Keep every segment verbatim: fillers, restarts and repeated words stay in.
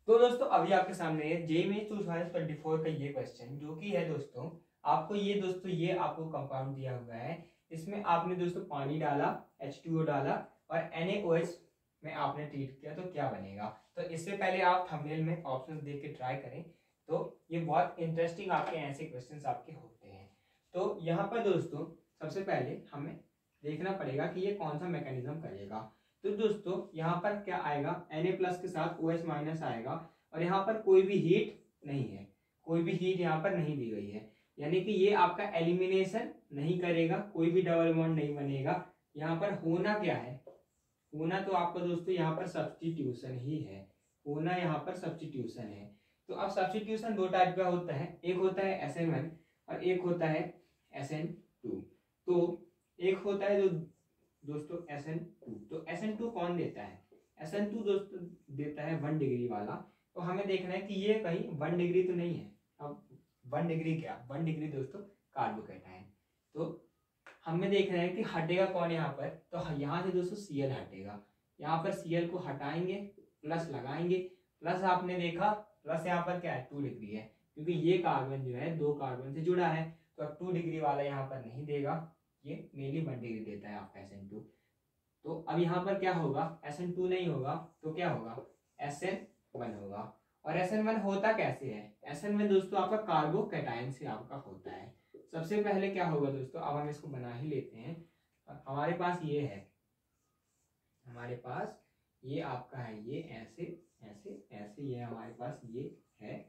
तो दोस्तों अभी आपके सामने JEE two thousand twenty four का ये क्वेश्चन जो कि है दोस्तों, आपको ये दोस्तों ये आपको कंपाउंड दिया हुआ है। इसमें आपने दोस्तों पानी डाला, एच टू ओ डाला और एन ए ओ एच में आपने ट्रीट किया तो क्या बनेगा। तो इससे पहले आप थंबनेल में ऑप्शन देख के ट्राई करें, तो ये बहुत इंटरेस्टिंग आपके ऐसे क्वेश्चन आपके होते हैं। तो यहाँ पर दोस्तों सबसे पहले हमें देखना पड़ेगा कि ये कौन सा मैकेनिज्म करेगा। तो दोस्तों यहाँ पर क्या आएगा, Na प्लस के साथ OH माइनस आएगा और यहाँ पर कोई भी हीट नहीं है, कोई भी हीट यहाँ पर नहीं दी गई है, यानी कि ये आपका एलिमिनेशन नहीं करेगा, कोई भी डबल बॉन्ड नहीं बनेगा। यहाँ पर होना क्या है, होना तो आपका दोस्तों यहाँ पर सब्स्टिट्यूशन ही है, होना यहाँ पर सब्स्टिट्यूशन है। तो अब सब्स्टिट्यूशन दो टाइप का होता है, एक होता है एस एन वन और एक होता है एस एन टू। तो एक होता है जो दोस्तों एस एन टू, तो एस एन टू कौन देता है, एस एन टू दोस्तों देता है वन डिग्री वाला। तो हमें देखना है कि ये कहीं वन डिग्री तो नहीं है। अब वन डिग्री क्या, वन डिग्री दोस्तों कार्बोकैटायन। तो हमें देखना है कि हटेगा कौन यहाँ पर, तो यहाँ से दोस्तों सी एल हटेगा, यहाँ पर सी एल को हटाएंगे, प्लस लगाएंगे, प्लस आपने देखा प्लस यहाँ पर क्या है टू डिग्री है, क्योंकि ये कार्बन जो है दो कार्बन से जुड़ा है। तो अब टू डिग्री वाला यहाँ पर नहीं देगा, ये मेनली वन डिग्री देता है आपका एस एन टू। तो अब यहाँ पर क्या होगा, एस एन टू नहीं होगा तो क्या होगा, एस एन वन होगा। और एस एन वन होता कैसे है, एस एन वन दोस्तों आपका कार्बोकैटायन से आपका होता है। सबसे पहले क्या होगा दोस्तों, अब हम इसको बना ही लेते हैं। हमारे पास ये है, हमारे पास ये आपका है, ये ऐसे ऐसे ऐसे ये हमारे पास ये है,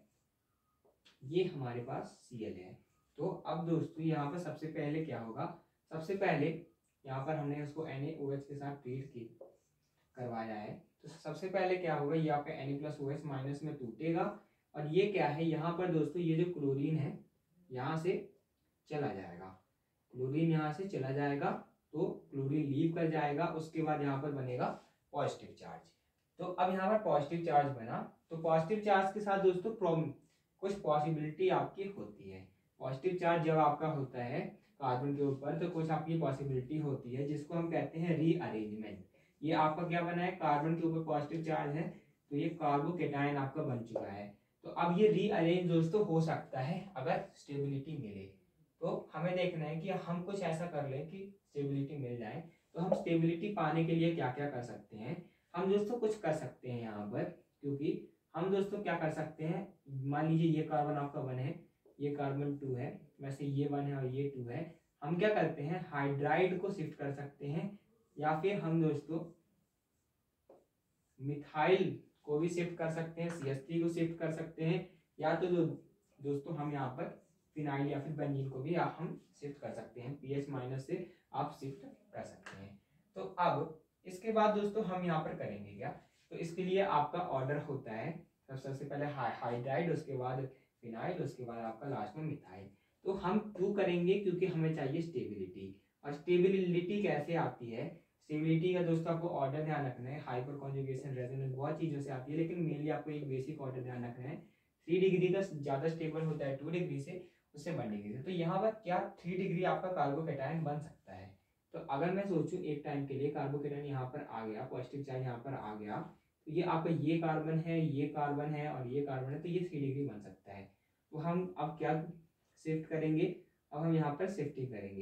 ये हमारे पास सी एल है। तो अब दोस्तों यहाँ पर सबसे पहले क्या होगा, सबसे पहले यहाँ पर हमने उसको एन ए ओ एच के साथ ट्रीट की करवाया है। तो सबसे पहले क्या होगा, ये आपका Na plus O H minus में टूटेगा और ये क्या है, यहाँ पर दोस्तों ये जो क्लोरीन है यहाँ से चला जाएगा, क्लोरीन यहाँ से चला जाएगा, तो क्लोरीन लीव कर जाएगा। उसके बाद यहाँ पर बनेगा पॉजिटिव चार्ज। तो अब यहाँ पर पॉजिटिव चार्ज बना, तो पॉजिटिव चार्ज के साथ दोस्तों प्रॉब्लम कुछ पॉसिबिलिटी आपकी होती है। पॉजिटिव चार्ज जब आपका होता है कार्बन के ऊपर तो कुछ आपकी पॉसिबिलिटी होती है जिसको हम कहते हैं रीअरेंजमेंट। ये आपका क्या बना है, कार्बन के ऊपर पॉजिटिव चार्ज है तो ये कार्बोकैटायन आपका बन चुका है। तो अब ये रीअरेंज दोस्तों हो सकता है अगर स्टेबिलिटी मिले। तो हमें देखना है कि हम कुछ ऐसा कर लें कि स्टेबिलिटी मिल जाए। तो हम स्टेबिलिटी पाने के लिए क्या क्या कर सकते हैं, हम दोस्तों कुछ कर सकते हैं यहाँ पर, क्योंकि हम दोस्तों क्या कर सकते हैं, मान लीजिए ये कार्बन आपका वन है, ये कार्बन टू है, वैसे ये वन है और ये टू है। हम क्या करते हैं, हाइड्राइड को शिफ्ट कर सकते हैं या फिर हम दोस्तों मिथाइल को भी शिफ्ट कर सकते हैं, सी एच थ्री को शिफ्ट कर सकते हैं, या तो दो, दोस्तों हम यहाँ पर फिनाइल या फिर बेंजीन को भी आप हम शिफ्ट कर सकते हैं, पीएच माइनस से आप शिफ्ट कर सकते हैं। तो अब इसके बाद दोस्तों हम यहाँ पर करेंगे क्या, तो इसके लिए आपका ऑर्डर होता है सबसे पहले हाइड्राइड, उसके बाद फिनाइल, उसके बाद आपका लास्ट में मिथाइल। तो हम क्यों करेंगे, क्योंकि हमें चाहिए स्टेबिलिटी। और स्टेबिलिटी कैसे आती है, स्टेबिलिटी का दोस्तों आपको ऑर्डर ध्यान रखना है, हाइपर कॉन्जुगेशन, रेजोनेंस, बहुत चीज़ों से आती है, लेकिन मेनली आपको एक बेसिक ऑर्डर ध्यान रखना है। थ्री डिग्री का ज़्यादा स्टेबल होता है टू डिग्री से, उससे वन डिग्री से। तो यहाँ पर क्या थ्री डिग्री आपका कार्बोकैटायन बन सकता है। तो अगर मैं सोचूं एक टाइम के लिए कार्बोकैटायन यहाँ पर आ गया, पॉजिटिव चार्ज यहाँ पर आ गया, तो ये आपका ये कार्बन है, ये कार्बन है और ये कार्बन है, तो ये थ्री डिग्री बन सकता है। तो हम अब क्या शिफ्ट करेंगे, अब हम यहाँ पर शिफ्टिंग करेंगे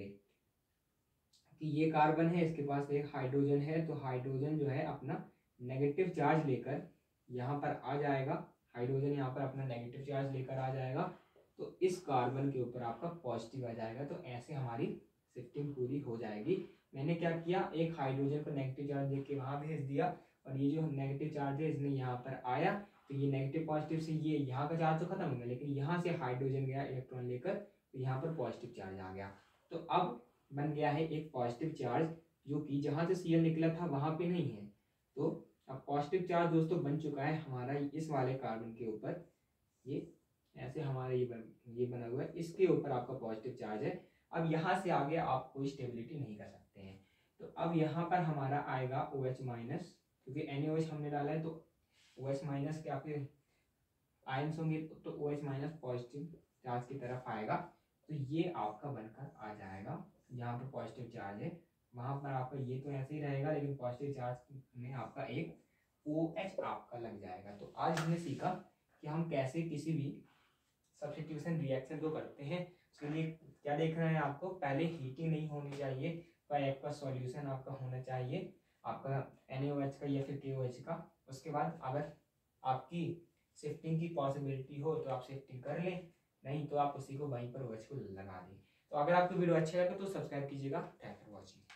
कि ये कार्बन है, इसके पास एक हाइड्रोजन है, तो हाइड्रोजन जो है अपना नेगेटिव चार्ज लेकर यहाँ पर आ जाएगा, हाइड्रोजन यहाँ पर अपना नेगेटिव चार्ज लेकर आ जाएगा, तो इस कार्बन के ऊपर आपका पॉजिटिव आ जाएगा। तो ऐसे हमारी शिफ्टिंग पूरी हो जाएगी। मैंने क्या किया, एक हाइड्रोजन को नेगेटिव चार्ज देख के वहाँ भेज दिया और ये जो नेगेटिव चार्ज है इसने यहाँ पर आया, तो ये नेगेटिव पॉजिटिव से ये यहाँ का चार्ज तो खत्म हो गया, लेकिन यहाँ से हाइड्रोजन गया इलेक्ट्रॉन लेकर, तो यहाँ पर पॉजिटिव चार्ज आ गया। तो अब बन गया है एक पॉजिटिव चार्ज, जो कि जहाँ से सी एल निकला था वहाँ पे नहीं है। तो अब पॉजिटिव चार्ज दोस्तों बन चुका है हमारा इस वाले कार्बन के ऊपर, ये ऐसे हमारा ये बन ये बना हुआ है, इसके ऊपर आपका पॉजिटिव चार्ज है। अब यहाँ से आगे आप कोई स्टेबिलिटी नहीं कर सकते हैं। तो अब यहाँ पर हमारा आएगा ओ एच माइनस, क्योंकि एन ए ओ एच हमने डाला है, तो ओ एच माइनस के आपके आयंस होंगे, तो O H minus positive charge की तरफ आएगा। तो ये आपका बनकर आ जाएगा, यहाँ पर पॉजिटिव चार्ज है, वहाँ पर आपका ये तो ऐसे ही रहेगा, लेकिन पॉजिटिव चार्ज में आपका एक ओ एच आपका लग जाएगा। तो आज हमने सीखा कि हम कैसे किसी भी सब्स्टिट्यूशन रिएक्शन को करते हैं। उसके लिए क्या देखना है आपको, पहले हीटिंग नहीं होनी चाहिए, पर एक सॉल्यूशन आपका होना चाहिए आपका एन ओ एच का या फिर के ओ एच का। उसके बाद अगर आपकी शिफ्टिंग की पॉसिबिलिटी हो तो आप शिफ्टिंग कर लें, नहीं तो आप उसी को वहीं पर ओ एच को लगा दें। तो अगर आपको वीडियो अच्छा लगे तो सब्सक्राइब कीजिएगा। Thank for watching.